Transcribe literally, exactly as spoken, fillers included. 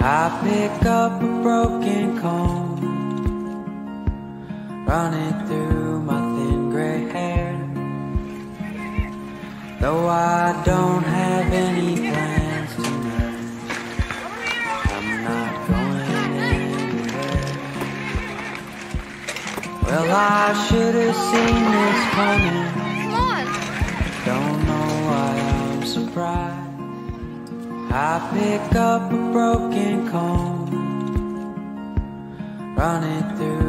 I pick up a broken comb, run it through my thin gray hair. Though I don't have any plans tonight, I'm not going anywhere. Well, I should have seen this coming. Don't know why I'm surprised. I pick up a broken comb, run it through